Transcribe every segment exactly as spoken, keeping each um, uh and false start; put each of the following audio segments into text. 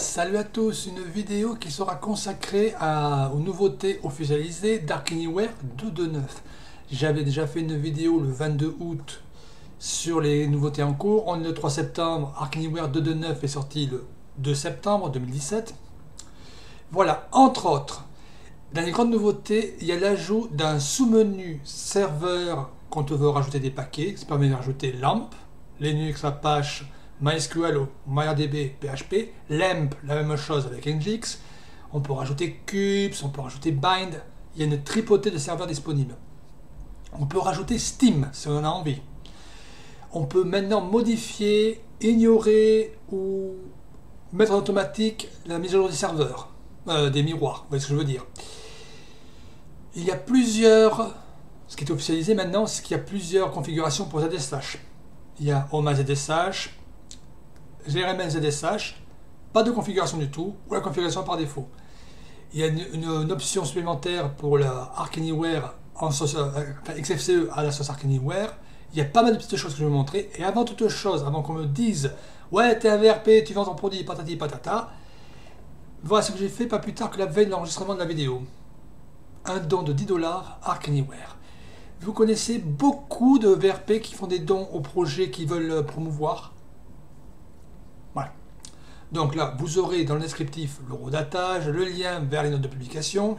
Salut à tous, une vidéo qui sera consacrée à, aux nouveautés officialisées d'Ark Anywhere deux point deux point neuf. J'avais déjà fait une vidéo le vingt-deux août sur les nouveautés en cours. On est le trois septembre, Ark Anywhere deux point deux point neuf est sorti le deux septembre deux mille dix-sept. Voilà, entre autres, dans les grandes nouveautés, il y a l'ajout d'un sous-menu serveur quand on veut rajouter des paquets. Ça permet de rajouter LAMP, Linux, Apache, MySQL ou MariaDB, P H P, LAMP, la même chose avec Nginx. On peut rajouter Cubes, on peut rajouter Bind. Il y a une tripotée de serveurs disponibles. On peut rajouter Steam si on en a envie. On peut maintenant modifier, ignorer ou mettre en automatique la mise à jour des serveurs, euh, des miroirs, vous voyez ce que je veux dire. Il y a plusieurs, ce qui est officialisé maintenant, c'est qu'il y a plusieurs configurations pour Z S H. Il y a O M A Z S H, G R M L Z S H, pas de configuration du tout, ou la configuration par défaut. Il y a une, une, une option supplémentaire pour la Ark Anywhere, en sauce, enfin X F C E à la sauce Ark Anywhere. Il y a pas mal de petites choses que je vais vous montrer. Et avant toute chose, avant qu'on me dise « Ouais, t'es un V R P, tu vends ton produit, patati patata », voilà ce que j'ai fait pas plus tard que la veille de l'enregistrement de la vidéo. Un don de dix dollars Ark Anywhere. Vous connaissez beaucoup de V R P qui font des dons aux projets qu'ils veulent promouvoir. Voilà. Donc là, vous aurez dans le descriptif l'eurodatage, le lien vers les notes de publication.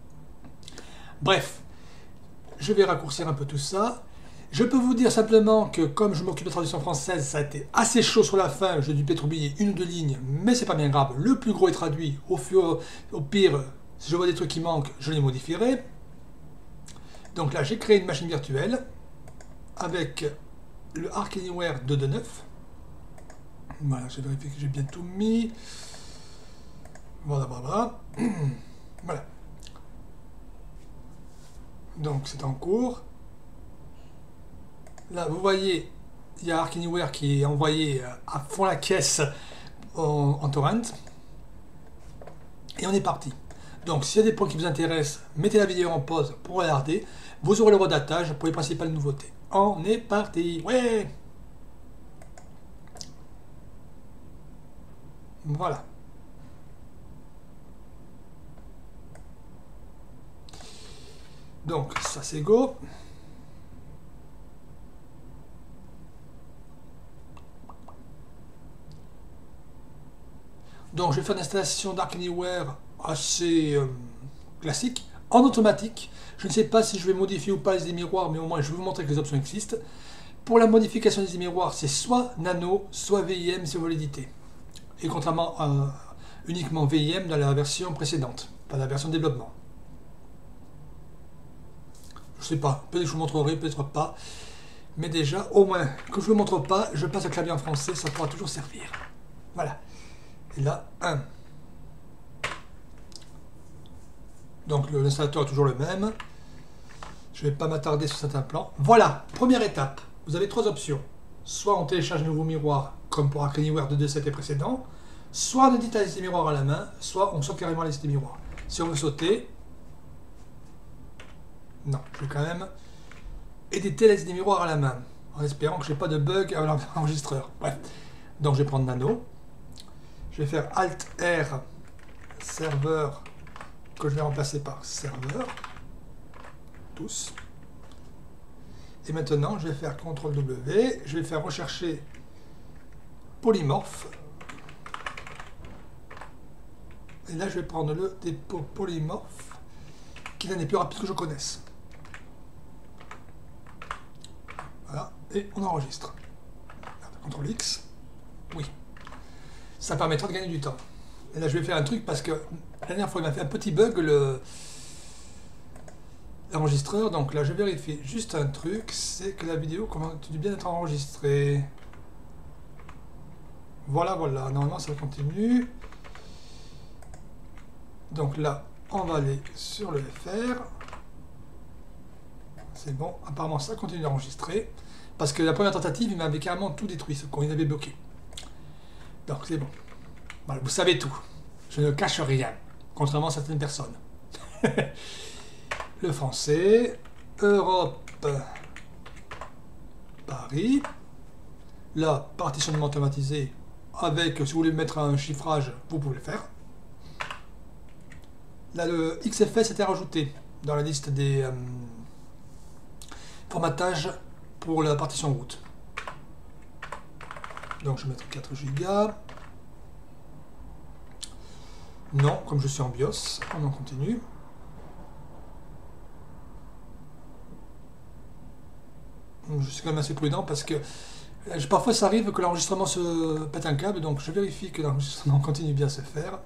Bref, je vais raccourcir un peu tout ça. Je peux vous dire simplement que comme je m'occupe de la traduction française, ça a été assez chaud sur la fin. J'ai dû peut-être oublier une ou deux lignes, mais c'est pas bien grave. Le plus gros est traduit. Au, fur, au pire, si je vois des trucs qui manquent, je les modifierai. Donc là, j'ai créé une machine virtuelle avec le Ark Anywhere deux point deux point neuf. Voilà, j'ai vérifié que j'ai bien tout mis. Voilà, voilà. Voilà. Donc c'est en cours. Là, vous voyez, il y a Ark Anywhere qui est envoyé à fond la caisse en, en torrent. Et on est parti. Donc, s'il y a des points qui vous intéressent, mettez la vidéo en pause pour regarder. Vous aurez le redatage pour les principales nouveautés. On est parti. Ouais. Voilà. Donc, ça c'est go. Donc, je vais faire une installation d'Ark Anywhere assez euh, classique, en automatique. Je ne sais pas si je vais modifier ou pas les miroirs, mais au moins je vais vous montrer que les options existent. Pour la modification des miroirs, c'est soit Nano, soit V I M si vous voulez l'éditer. Et contrairement à euh, uniquement V I M dans la version précédente, pas la version développement. Je ne sais pas, peut-être que je vous montrerai, peut-être pas. Mais déjà, au moins, que je ne vous montre pas, je passe le clavier en français, ça pourra toujours servir. Voilà. Et là, un. Donc l'installateur est toujours le même. Je ne vais pas m'attarder sur certains plans. Voilà, première étape. Vous avez trois options. Soit on télécharge un nouveau miroir, comme pour Ark Anywhere deux point deux point sept et précédent, soit on édite la liste des miroirs à la main, soit on saute carrément la liste des miroirs. Si on veut sauter, non, je vais quand même éditer la liste des miroirs à la main, en espérant que je n'ai pas de bug à l'enregistreur. Bref, donc je vais prendre Nano. Je vais faire Alt R serveur que je vais remplacer par serveur. Tous. Et maintenant, je vais faire contrôle W. Je vais faire rechercher polymorphe. Et là, je vais prendre le dépôt polymorphe qui est l'un des plus rapides que je connaisse. Voilà. Et on enregistre. contrôle X. Oui. Ça permettra de gagner du temps. Et là, je vais faire un truc parce que la dernière fois, il m'a fait un petit bug le l'enregistreur. Donc là, je vérifie juste un truc, c'est que la vidéo continue bien d'être enregistrée. Voilà, voilà. Normalement, ça continue. Donc là, on va aller sur le F R. C'est bon. Apparemment, ça continue d'enregistrer. Parce que la première tentative, il m'avait carrément tout détruit, ce qu'on avait bloqué. Donc c'est bon. Voilà, vous savez tout. Je ne cache rien, contrairement à certaines personnes. Le français, Europe, Paris. Là, partitionnement automatisé avec, si vous voulez mettre un chiffrage, vous pouvez le faire. Là, le X F S était rajouté dans la liste des euh, formatages pour la partition route. Donc je vais mettre quatre gigas. Non, comme je suis en BIOS, on en continue. Je suis quand même assez prudent parce que parfois ça arrive que l'enregistrement se pète un câble, donc je vérifie que l'enregistrement continue bien à se faire.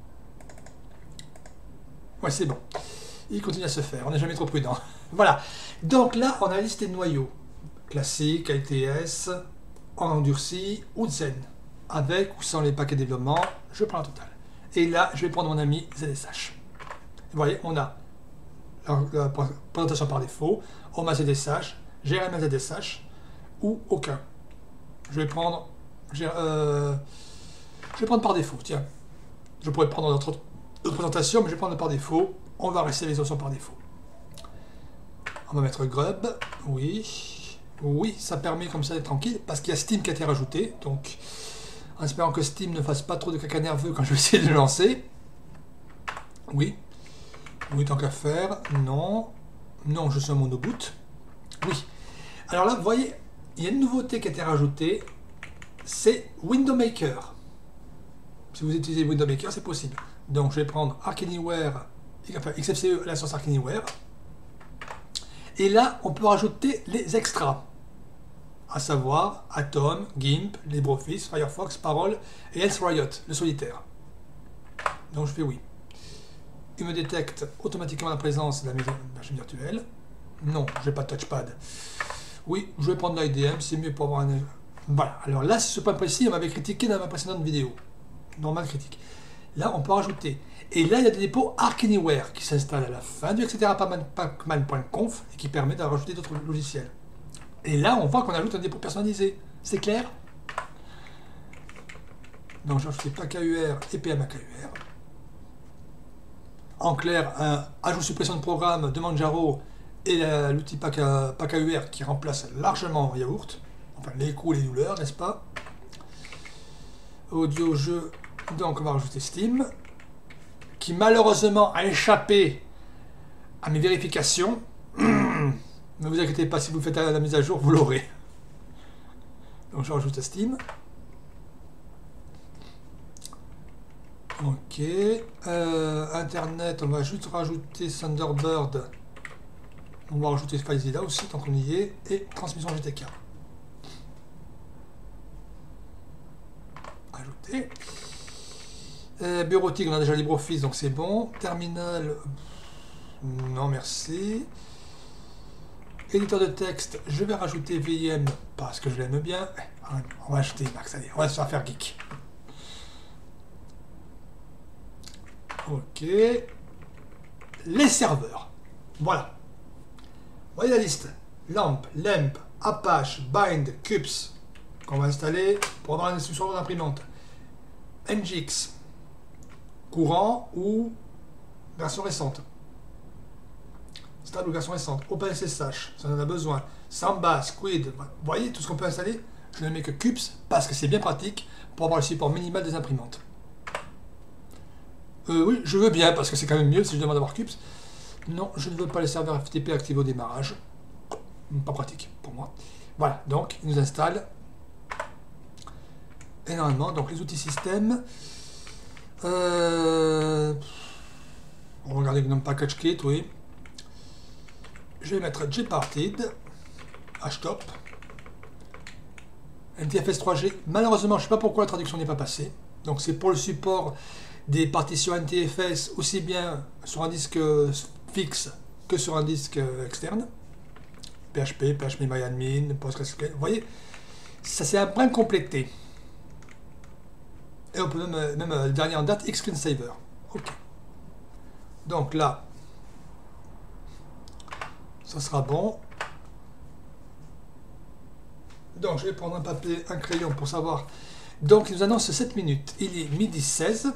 Ouais, c'est bon. Il continue à se faire, on n'est jamais trop prudent. Voilà. Donc là, on a la liste des noyaux. Classique, L T S, en endurci ou Zen. Avec ou sans les paquets de développement, je prends la totale. Et là, je vais prendre mon ami Z S H. Vous voyez, on a la, la présentation par défaut, on a Z S H, G R M Z S H ou aucun. Je vais prendre, euh, je vais prendre par défaut. Tiens, je pourrais prendre notre autre présentation, mais je vais prendre par défaut. On va rester les options par défaut. On va mettre grub, oui, oui, ça permet comme ça d'être tranquille parce qu'il y a Steam qui a été rajouté, donc en espérant que Steam ne fasse pas trop de caca nerveux quand je vais essayer de le lancer. Oui, oui, tant qu'à faire, non, non, je suis un monoboot. Oui. Alors là, vous voyez, il y a une nouveauté qui a été rajoutée, c'est Window Maker. Si vous utilisez Window Maker, c'est possible. Donc je vais prendre Arc Anywhere, enfin X F C E, la source Arc Anywhere. Et là, on peut rajouter les extras, à savoir Atom, GIMP, LibreOffice, Firefox, Parole et Else Riot, le solitaire. Donc je fais oui. Il me détecte automatiquement la présence de la machine virtuelle. Non, je n'ai pas de touchpad. Oui, je vais prendre l'I D M, c'est mieux pour avoir un... Voilà, alors là, c'est ce point précis, on m'avait critiqué dans ma précédente vidéo. Normal critique. Là, on peut rajouter. Et là, il y a des dépôts Arc Anywhere qui s'installent à la fin du et cetera pacman point conf et qui permet de rajouter d'autres logiciels. Et là, on voit qu'on ajoute un dépôt personnalisé. C'est clair? Donc, j'ai ajouté PAKUR et P M A K U R. En clair, un ajout suppression de programme de Manjaro et l'outil PAKUR qui remplace largement Yaourt. Enfin, les coups, les douleurs, n'est-ce pas? Audio, jeu. Donc, on va rajouter Steam, qui malheureusement a échappé à mes vérifications. Ne vous inquiétez pas, si vous faites la, la mise à jour, vous l'aurez. Donc, je rajoute Steam. Ok. Euh, Internet, on va juste rajouter Thunderbird. On va rajouter FileZilla aussi, tant qu'on y est. Et transmission G T K. Ajouter. Euh, bureautique, on a déjà LibreOffice, donc c'est bon. Terminal, non merci. Éditeur de texte, je vais rajouter V I M parce que je l'aime bien. On va acheter Max, allez, on va se faire geek. Ok. Les serveurs. Voilà. Vous voyez la liste. Lamp, Lamp, Apache, Bind, Cups qu'on va installer pour avoir l'instruction d'imprimante. N G X. Courant ou version récente. Stable ou version récente. OpenSSH, ça en a besoin. Samba, Squid, vous voyez tout ce qu'on peut installer. Je ne mets que Cups parce que c'est bien pratique pour avoir le support minimal des imprimantes. Euh, oui, je veux bien parce que c'est quand même mieux si je demande d'avoir Cups. Non, je ne veux pas les serveurs F T P activés au démarrage. Pas pratique pour moi. Voilà, donc il nous installe énormément. Donc les outils système. Euh, on va regarder GNOME Package Kit, oui. Je vais mettre Gparted, Htop, N T F S trois G. Malheureusement, je ne sais pas pourquoi la traduction n'est pas passée. Donc c'est pour le support des partitions N T F S aussi bien sur un disque fixe que sur un disque externe. P H P, P H P MyAdmin, PostgreSQL. Vous voyez, ça c'est un brin complété. Et on peut même, même euh, dernier en date, Xscreensaver. Ok. Donc là, ça sera bon. Donc je vais prendre un papier, un crayon pour savoir. Donc il nous annonce sept minutes. Il est midi seize.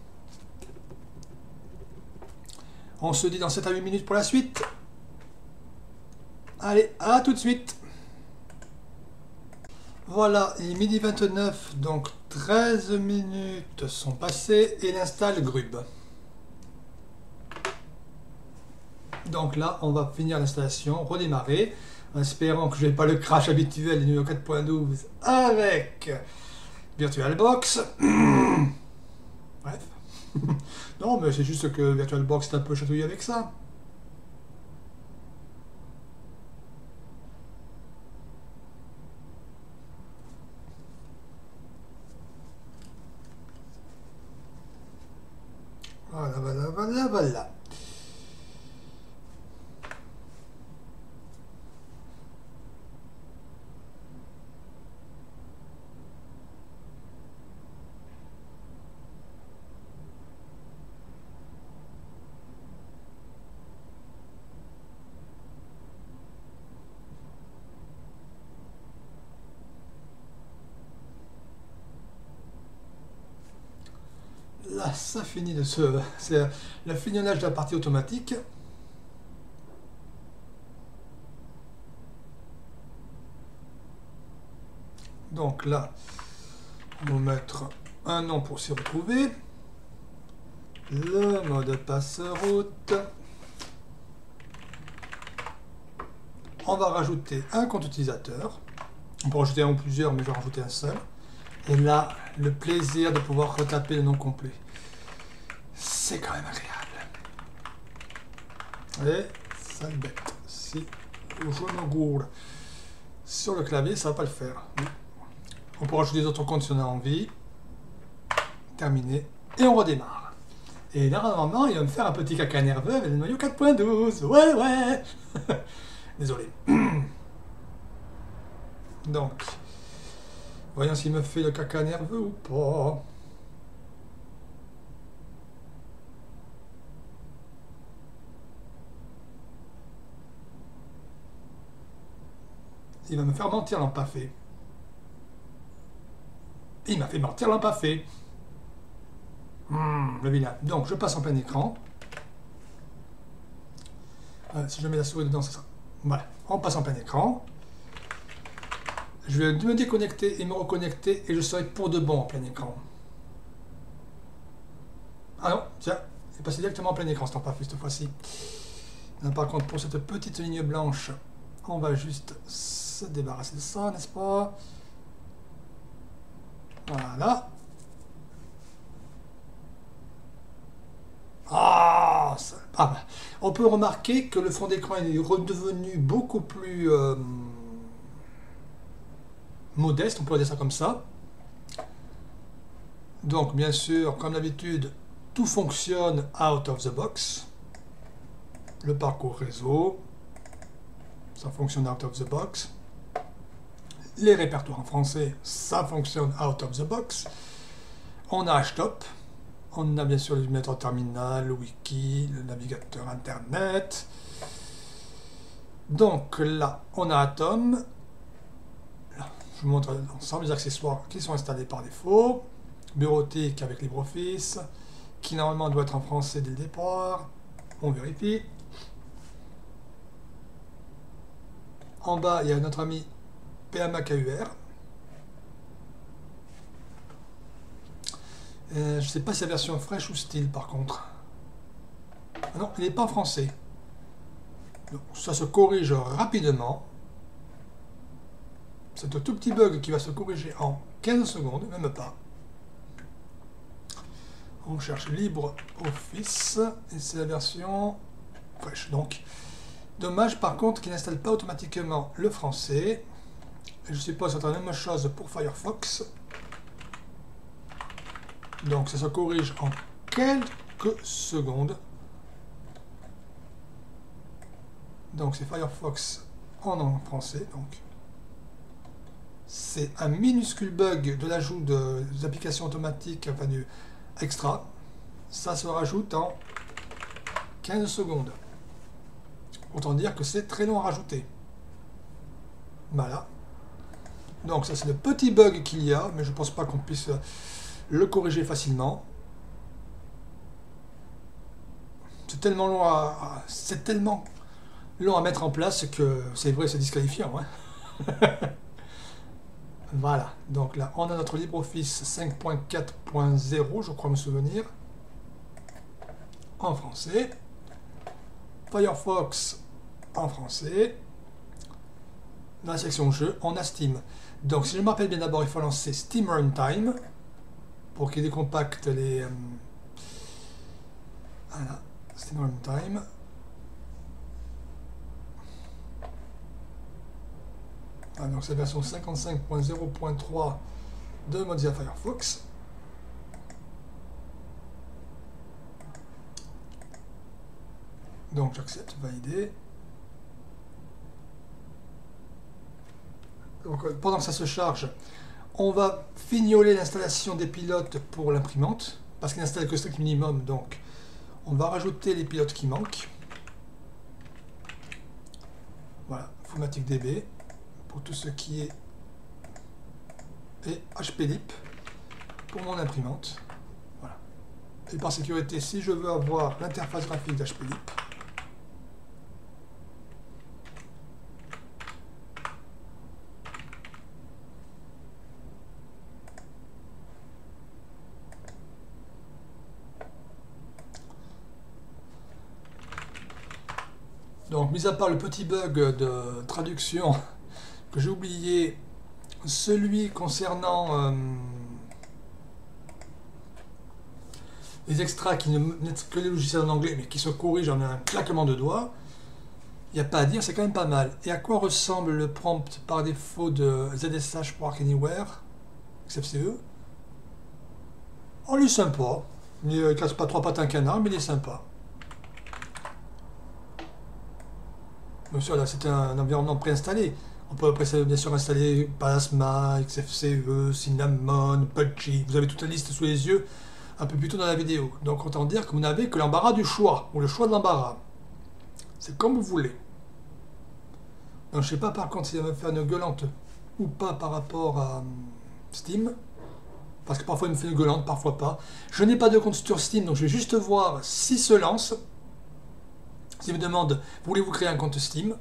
On se dit dans sept à huit minutes pour la suite. Allez, à tout de suite. Voilà, il est midi vingt-neuf, donc treize minutes sont passées et il installe Grub. Donc là, on va finir l'installation, redémarrer, en espérant que je n'ai pas le crash habituel du numéro quatre point douze avec VirtualBox. Bref. Non, mais c'est juste que VirtualBox est un peu chatouillé avec ça. Voilà, voilà, voilà, voilà. Là, ça finit de se... C'est le fignonnage de la partie automatique. Donc là, on va mettre un nom pour s'y retrouver. Le mode passe-route. On va rajouter un compte utilisateur. On peut rajouter un ou plusieurs, mais je vais rajouter un seul. Et là, le plaisir de pouvoir retaper le nom complet. C'est quand même agréable. Et, sale bête, si je me gourde sur le clavier, ça va pas le faire. On peut rajouter des autres comptes si on a envie. Terminé. Et on redémarre. Et là, normalement, il va me faire un petit caca nerveux avec le noyau quatre point douze. Ouais, ouais. Désolé. Donc, voyons s'il me fait le caca nerveux ou pas. Il va me faire mentir l'empaffé. Il m'a fait mentir l'empaffé. Mmh, le vilain. Donc, je passe en plein écran. Euh, si je mets la souris dedans, c'est ça. Voilà, on passe en plein écran. Je vais me déconnecter et me reconnecter et je serai pour de bon en plein écran. Ah non, tiens, c'est passé directement en plein écran, c'est pas fait cette fois-ci. Par contre, pour cette petite ligne blanche, on va juste se débarrasser de ça, n'est-ce pas? Voilà. Ah, ça, ah ben, on peut remarquer que le fond d'écran est redevenu beaucoup plus euh, modeste, on pourrait dire ça comme ça. Donc, bien sûr, comme d'habitude, tout fonctionne out of the box. Le parcours réseau, ça fonctionne out of the box. Les répertoires en français, ça fonctionne out of the box. On a Htop, on a bien sûr le navigateur terminal, le wiki, le navigateur internet. Donc là, on a Atom. Là, je vous montre l'ensemble des accessoires qui sont installés par défaut. Bureautique avec LibreOffice, qui normalement doit être en français dès le départ. On vérifie. En bas, il y a notre ami P M A K U R. Euh, je ne sais pas si c'est la version fraîche ou style par contre. Ah non, il n'est pas en français. Donc, ça se corrige rapidement. C'est un tout petit bug qui va se corriger en quinze secondes, même pas. On cherche LibreOffice et c'est la version fraîche. Donc, dommage par contre qu'il n'installe pas automatiquement le français. Et je suppose que c'est la même chose pour Firefox. Donc ça se corrige en quelques secondes. Donc c'est Firefox en, en français. Donc c'est un minuscule bug de l'ajout de, des applications automatiques, enfin du extra. Ça se rajoute en quinze secondes. Autant dire que c'est très long à rajouter. Voilà. Donc ça c'est le petit bug qu'il y a, mais je ne pense pas qu'on puisse le corriger facilement. C'est tellement long à, c'est tellement long à mettre en place que c'est vrai, c'est disqualifiant. Hein. Voilà, donc là on a notre LibreOffice cinq point quatre point zéro, je crois me souvenir, en français. Firefox en français. Dans la section jeux, on a Steam. Donc si je me rappelle bien, d'abord il faut lancer Steam Runtime pour qu'il décompacte les... Euh, voilà, Steam Runtime. Ah, donc c'est la version cinquante-cinq point zéro point trois de Mozilla Firefox. Donc j'accepte, valider. Donc, pendant que ça se charge, on va fignoler l'installation des pilotes pour l'imprimante, parce qu'il n'installe que strict minimum, donc on va rajouter les pilotes qui manquent. Voilà, FumaticDB, pour tout ce qui est, et HPLIP pour mon imprimante. Voilà. Et par sécurité, si je veux avoir l'interface graphique d'HPLIP, donc, mis à part le petit bug de traduction que j'ai oublié, celui concernant euh, les extras qui ne mettent que les logiciels en anglais mais qui se corrigent en un claquement de doigts, il n'y a pas à dire, c'est quand même pas mal. Et à quoi ressemble le prompt par défaut de Z S H pour Arc Anywhere, X F C E? Oh, il est sympa. Il ne casse pas trois pattes à un canard, mais il est sympa. Bien sûr, là, c'est un environnement préinstallé. On peut après bien sûr installer Plasma, X F C E, Cinnamon, Punchy. Vous avez toute la liste sous les yeux un peu plus tôt dans la vidéo. Donc autant dire que vous n'avez que l'embarras du choix, ou le choix de l'embarras. C'est comme vous voulez. Donc je sais pas par contre si ça va me faire une gueulante ou pas par rapport à Steam. Parce que parfois il me fait une gueulante, parfois pas. Je n'ai pas de compte sur Steam, donc je vais juste voir si se lance. S'il me demande, voulez-vous créer un compte Steam?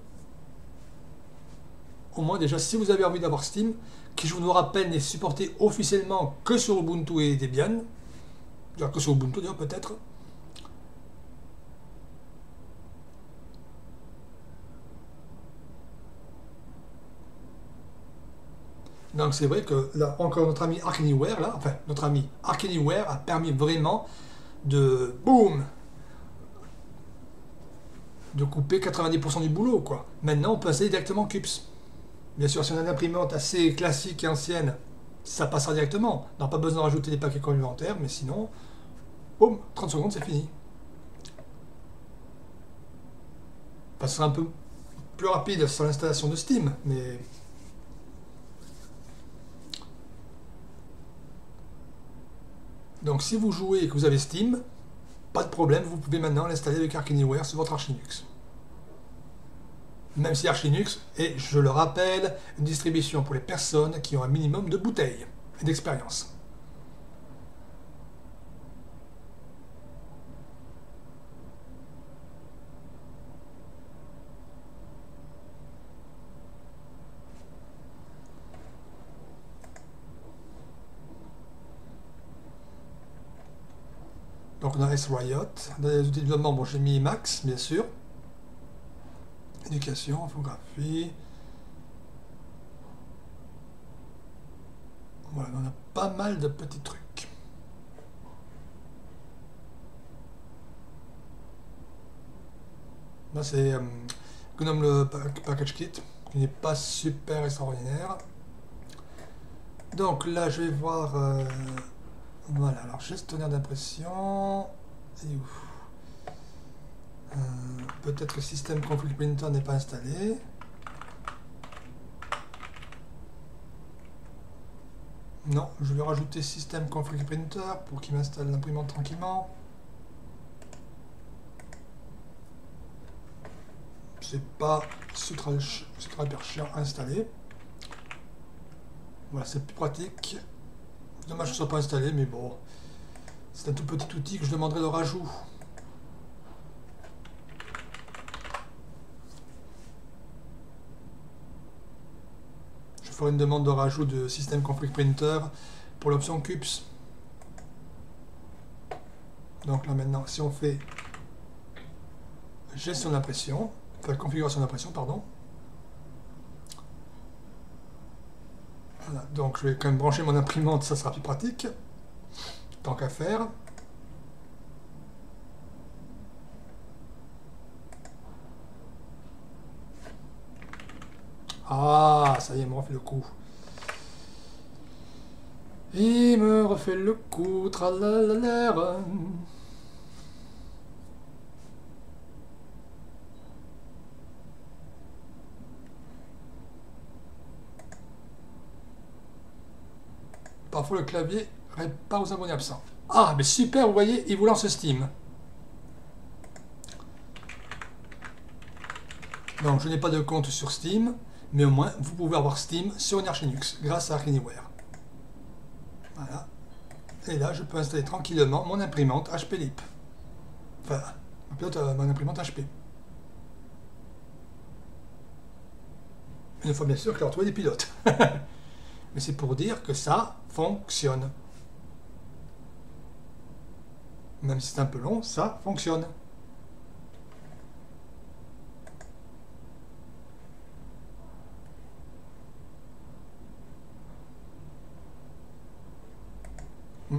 Au moins déjà, si vous avez envie d'avoir Steam, qui je vous le rappelle n'est supporté officiellement que sur Ubuntu et Debian, que sur Ubuntu d'ailleurs peut-être. Donc c'est vrai que là encore notre ami Arc Anywhere, là, enfin notre ami Arc Anywhere a permis vraiment de boum de couper quatre-vingt-dix pour cent du boulot quoi. Maintenant on peut installer directement Cups. Bien sûr, si on a une imprimante assez classique et ancienne, ça passera directement. On n'a pas besoin de rajouter des paquets complémentaires, mais sinon, boum, trente secondes, c'est fini. Ça sera un peu plus rapide sur l'installation de Steam, mais... Donc si vous jouez et que vous avez Steam, pas de problème, vous pouvez maintenant l'installer avec Arc Anywhere sur votre Arch Linux. Même si Arch Linux est, je le rappelle, une distribution pour les personnes qui ont un minimum de bouteilles et d'expérience. Donc on a S-Riot, dans les outils de développement, bon, j'ai mis Max, bien sûr. Éducation, infographie. Voilà, on a pas mal de petits trucs. Là c'est euh, Gnome le Package Kit, qui n'est pas super extraordinaire. Donc là je vais voir... Euh, voilà, alors gestionnaire d'impression... Et où euh, peut-être que le système config printer n'est pas installé. Non, je vais rajouter système config printer pour qu'il m'installe l'imprimante tranquillement. C'est pas super chiant à installer. Voilà, c'est plus pratique. Dommage que ce soit pas installé, mais bon, c'est un tout petit outil que je demanderai de rajout. Je ferai une demande de rajout de système config printer pour l'option C U P S. Donc là maintenant, si on fait gestion d'impression, enfin configuration d'impression, pardon. Voilà, donc je vais quand même brancher mon imprimante, ça sera plus pratique, tant qu'à faire. Ah, ça y est, il me refait le coup. Il me refait le coup, tralalala. Parfois le clavier répond pas aux abonnés absents. Ah, mais super, vous voyez, il vous lance Steam. Donc je n'ai pas de compte sur Steam, mais au moins vous pouvez avoir Steam sur une Arch Linux grâce à Arch Anywhere. Voilà. Et là je peux installer tranquillement mon imprimante H P Lip. Enfin, mon imprimante H P. Une fois bien sûr que j'ai retrouvé des pilotes. Mais c'est pour dire que ça fonctionne. Même si c'est un peu long, ça fonctionne. Hmm.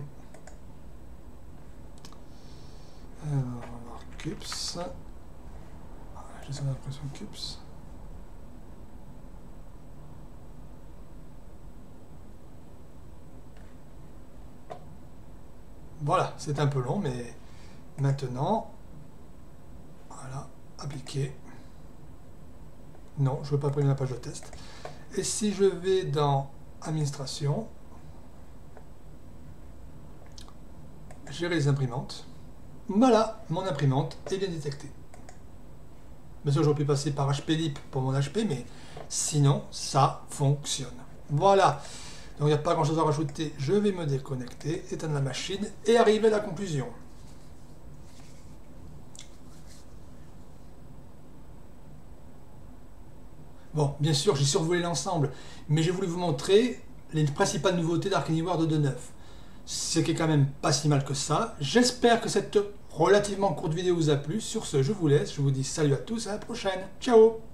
Alors, on va voir C U P S. J'ai son impression C U P S. Voilà, c'est un peu long, mais maintenant, voilà, appliquer. Non, je ne veux pas prendre la page de test. Et si je vais dans administration, gérer les imprimantes, voilà, mon imprimante est bien détectée. Bien sûr, j'aurais pu passer par H P Lip pour mon H P, mais sinon, ça fonctionne. Voilà. Donc il n'y a pas grand chose à rajouter, je vais me déconnecter, éteindre la machine et arriver à la conclusion. Bon, bien sûr, j'ai survolé l'ensemble, mais j'ai voulu vous montrer les principales nouveautés d'Arch Anywhere deux point deux point neuf. Ce qui est quand même pas si mal que ça. J'espère que cette relativement courte vidéo vous a plu. Sur ce, je vous laisse, je vous dis salut à tous, à la prochaine. Ciao!